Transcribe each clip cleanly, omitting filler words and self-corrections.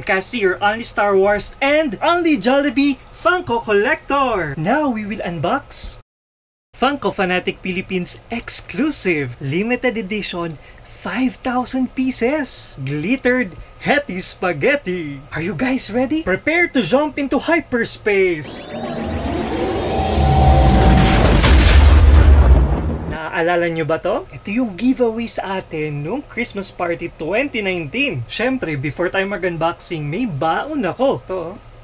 podcast here, Only Star Wars and Only Jollibee Funko Collector. Now we will unbox Funko Fanatic Philippines exclusive limited edition 5,000 pieces glittered Hetty Spaghetti. Are you guys ready? Prepare to jump into hyperspace. Naaalala nyo ba to? Ito yung giveaway sa atin nung Christmas Party 2019. Syempre, before tayo mag-unboxing, may baon ako. Ito.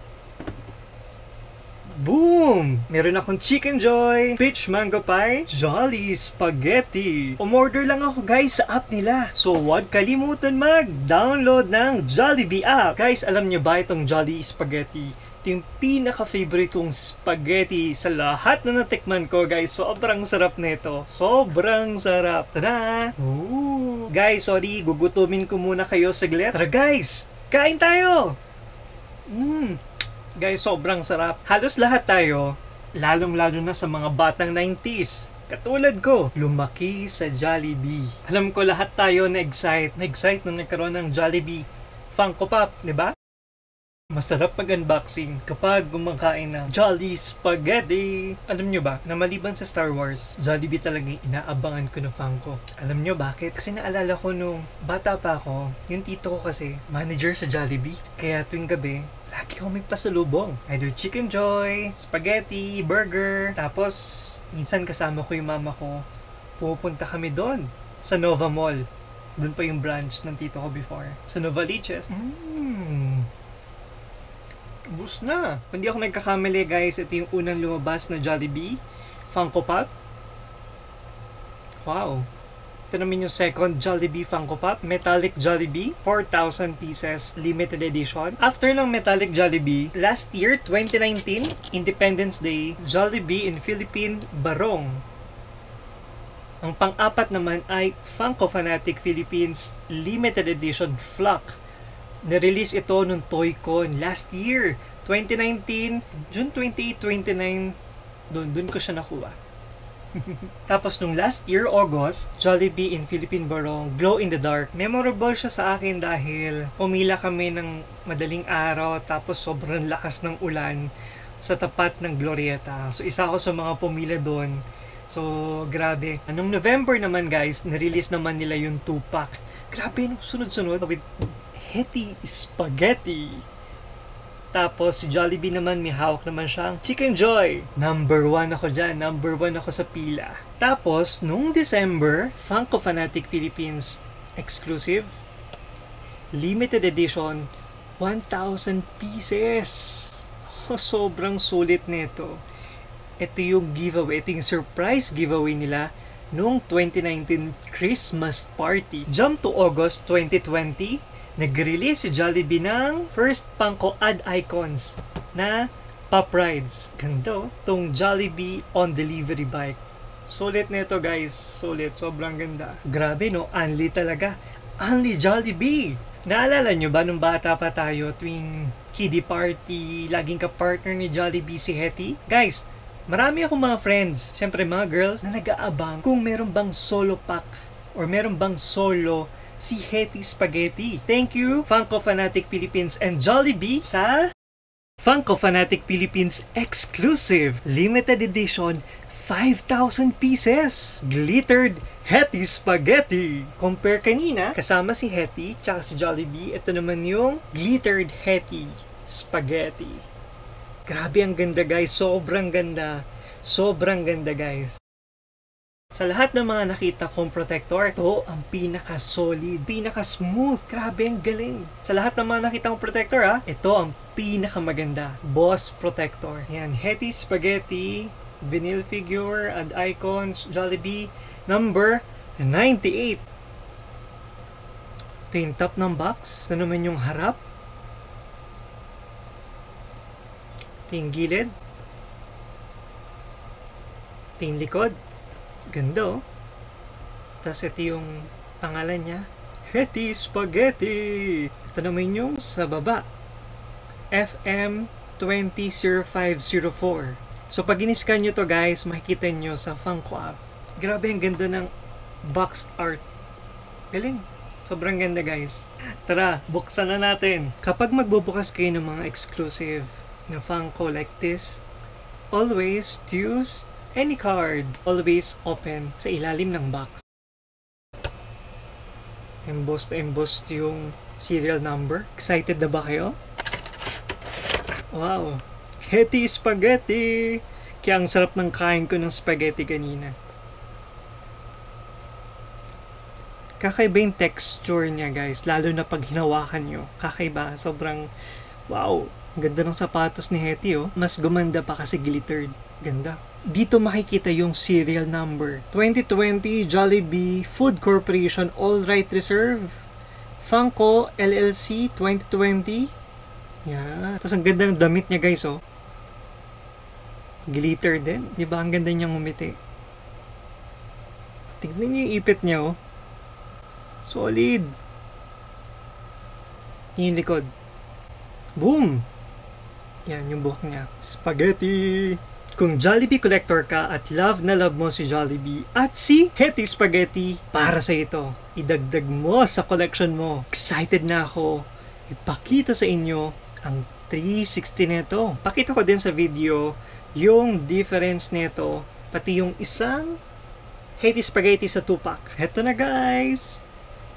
Boom! Meron akong Chicken Joy, Peach Mango Pie, Jolly Spaghetti. Umorder lang ako guys sa app nila. So huwag kalimutan mag-download ng Jollibee app. Guys, alam nyo ba itong Jolly Spaghetti? Ito yung pinaka-favorite kong spaghetti sa lahat na natikman ko guys. Sobrang sarap nito. Sobrang sarap. Tada! Ooh. Guys, sorry. Gugutumin ko muna kayo saglit. Tara guys! Kain tayo! Guys, sobrang sarap. Halos lahat tayo, lalong-lalo na sa mga batang 90s. Katulad ko, lumaki sa Jollibee. Alam ko lahat tayo na-excite nung nagkaroon ng Jollibee Funko Pop, di ba? Masarap mag-unboxing kapag kumakain ng Jolly Spaghetti. Alam nyo ba, na maliban sa Star Wars, Jollibee talaga yung inaabangan ko na Funko. Alam nyo bakit? Kasi naalala ko nung bata pa ako, yung tito ko kasi, manager sa Jollibee. Kaya tuwing gabi, lagi ako may pasalubong. Either Chicken Joy, Spaghetti, Burger. Tapos, minsan kasama ko yung mama ko. Pupunta kami doon sa Nova Mall. Doon pa yung branch ng tito ko before. Sa Novaliches. Bus na. Kung di ako nagkakamali guys, ito yung unang lumabas na Jollibee Funko Pop. Wow. Ito naman yung second Jollibee Funko Pop, Metallic Jollibee, 4,000 pieces, limited edition. After ng Metallic Jollibee, last year, 2019, Independence Day, Jollibee in Philippine Barong. Ang pang-apat naman ay Funko Fanatic Philippines Limited Edition Flock. Na-release ito nung ToyCon last year, 2019, June 28, 29, doon ko siya nakuha. Tapos nung last year, August, Jollibee in Philippine Barong, Glow in the Dark. Memorable siya sa akin dahil pumila kami ng madaling araw tapos sobrang lakas ng ulan sa tapat ng Glorieta. So isa ako sa mga pumila doon. So grabe. Nung November naman guys, na-release naman nila yung 2-pack. Grabe, nung sunod-sunod with Hetty Spaghetti. Tapos, si Jollibee naman, may hawak naman siyang Chicken Joy. Number 1 ako dyan. Number 1 ako sa pila. Tapos, nung December, Funko Fanatic Philippines exclusive, limited edition, 1,000 pieces. Oh, sobrang sulit nito. Ito yung giveaway. Ito yung surprise giveaway nila nung 2019 Christmas Party. Jump to August 2020, nag-release si Jollibee ng first Funko ad icons na Pop Rides. Ganda, tong Jollibee on delivery bike. Sulit nito guys, sulit, sobrang ganda. Grabe no, Only talaga. Only Jollibee. Naalala nyo ba nung bata pa tayo tuwing kiddie party, laging ka-partner ni Jollibee si Hetty? Guys, marami akong mga friends, syempre mga girls, na nag-aabang kung meron bang solo pack or meron bang solo si Hetty Spaghetti. Thank you, Funko Fanatic Philippines and Jollibee sa Funko Fanatic Philippines exclusive limited edition 5,000 pieces glittered Hetty Spaghetti. Compare kanina, kasama si Hetty tsaka si Jollibee, ito naman yung glittered Hetty Spaghetti. Grabe ang ganda guys, sobrang ganda. Sobrang ganda guys. Sa lahat ng mga nakita kong protector, ito ang pinaka-solid, pinaka-smooth. Grabe, ang galing. Sa lahat ng mga nakita kong protector, ito ang pinaka-maganda. Boss Protector. Yan, Hetty Spaghetti, vinyl figure, and icons, Jollibee, number 98. Ito yung top ng box. Ito naman yung harap. Ito yung gilid. Ito yung likod. Ganda oh. Tapos ito yung pangalan niya, Hetty Spaghetti. Ito naman yung sa baba, FM200504. So pag in-scan nyo to guys, makikita nyo sa Funko app. Grabe ang ganda ng boxed art. Galing. Sobrang ganda guys. Tara, buksan na natin. Kapag magbubukas kayo ng mga exclusive na Funko like this, always choose any card. Always open sa ilalim ng box. Embossed na embossed yung serial number. Excited na ba kayo? Wow! Hetty Spaghetti! Kaya ang sarap ng kain ko ng spaghetti kanina. Kakaiba yung texture niya guys, lalo na pag hinawakan nyo. Kakaiba, sobrang wow! Ang ganda ng sapatos ni Hetty oh. Mas gumanda pa kasi glittered. Ganda. Dito makikita yung serial number. 2020 Jollibee Food Corporation All Right Reserve. Funko LLC 2020. Yeah. Tapos ang ganda ng damit niya guys oh. Glitter din. Diba ang ganda niyang umiti? Tignan niyo yung ipit niya oh. Solid. Yung likod. Boom! Yan yung buhok niya. Spaghetti! Kung Jollibee collector ka at love na love mo si Jollibee at si Hetty Spaghetti, para sa ito. Idagdag mo sa collection mo. Excited na ako ipakita sa inyo ang 360 nito. Pakita ko din sa video yung difference nito, pati yung isang Hetty Spaghetti sa 2-pack. Heto na guys!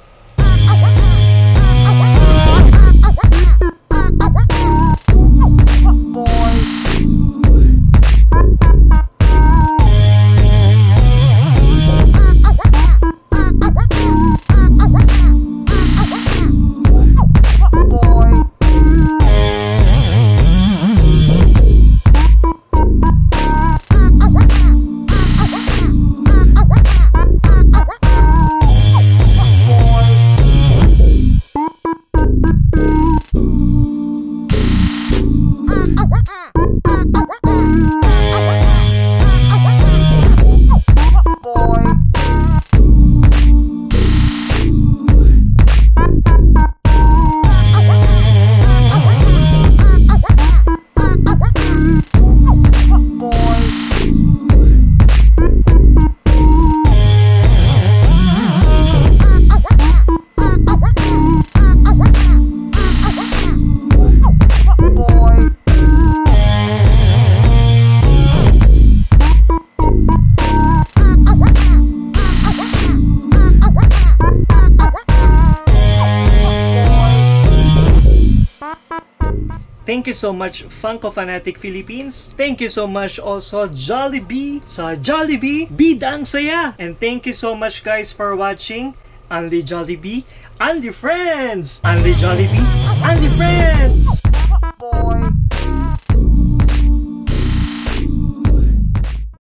Thank you so much Funko Fanatic Philippines. Thank you so much also Jollibee. Sa Jollibee, bidang saya. And thank you so much guys for watching. Only Jollibee, only friends. Only Jollibee, only friends.